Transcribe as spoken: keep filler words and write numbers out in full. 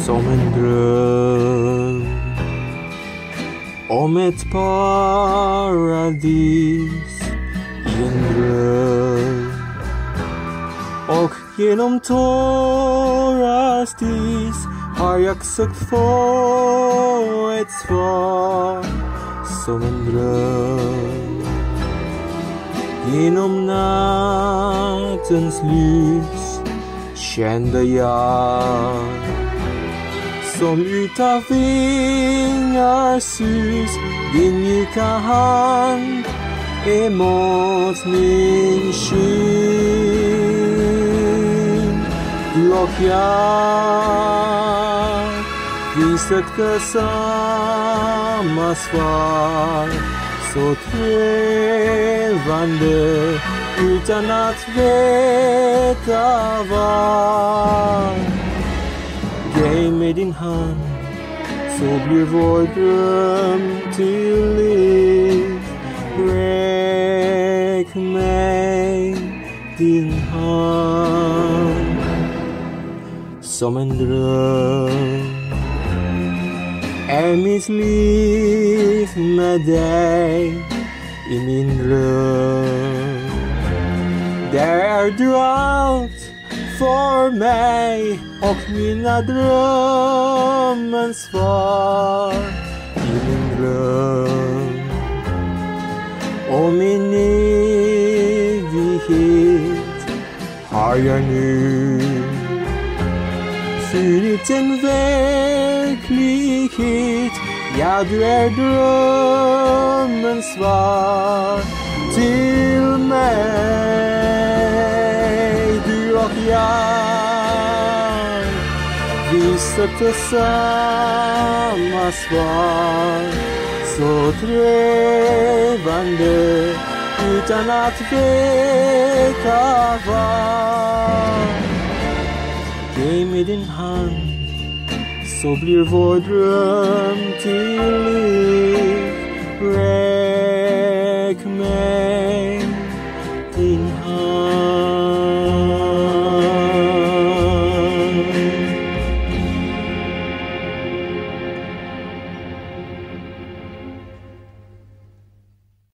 Som en dröm om ett paradis i en dröm, och genom tårars dis har jag sökt få ett svar. Som en dröm genom nattens lys kände jag, som utav vingar sus, din mjuka hand emot min kind. Du och jag, vi sökte samma svar, så trevande utan att veta var. Ge mig din hand, så blir vår dröm till liv. Räck mig din hand. Som en dröm är mitt liv med dig i min dröm. Där är du allt för mig och mina drömmens svar i min dröm. Och min evighet har jag nu funnit en verklighet. Ja, du är drömmens svar till mig. Du och jag, vi sökte samma svar, så trevande utan att veta var. Ge mig din hand, så blir vår dröm till liv. Räck mig